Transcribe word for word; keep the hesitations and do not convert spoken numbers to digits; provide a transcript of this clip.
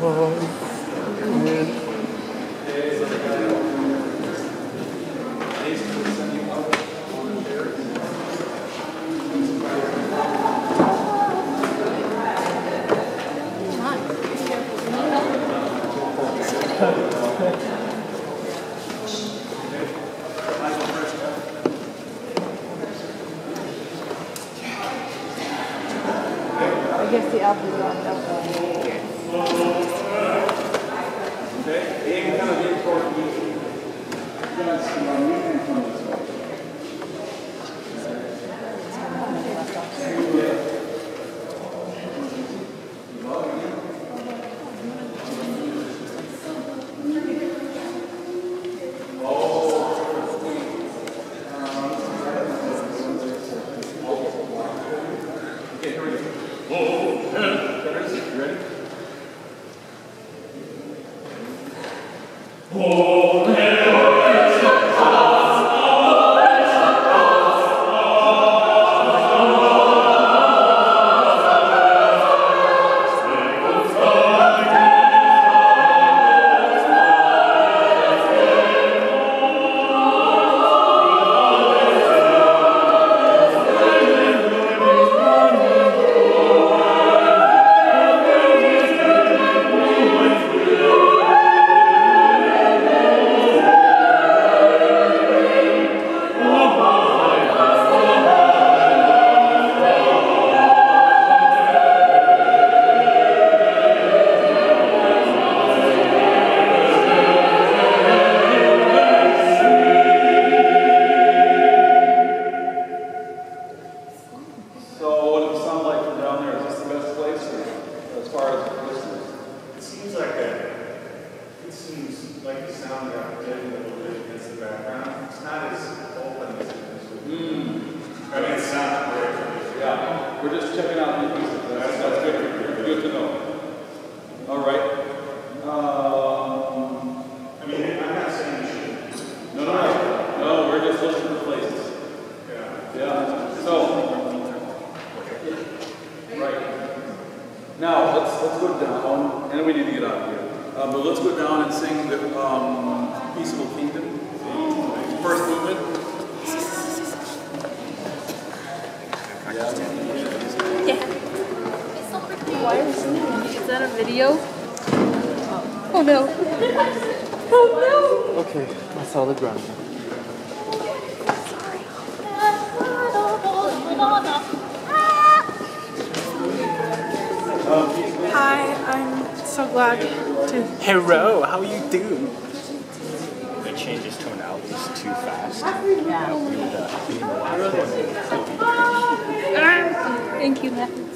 I guess the album is on that We're just checking out new pieces. That's, that's good. Good to know. All right. Um, I mean, I'm not saying you should. No, no, no. No, we're just looking for places. Yeah. Yeah. So. Right. Now let's let's go down, and we need to get out of here. Um, but let's go down and sing the um, Peaceable Kingdom. First movement. Yeah. Why are we singing? Is that a video? Oh, oh no. Oh no. Okay, that's all the ground. Hi, I'm so glad to. Hello, how you do? They change his tonalities too fast. Yeah. We would, uh, be in the last one. Thank you, Matthew.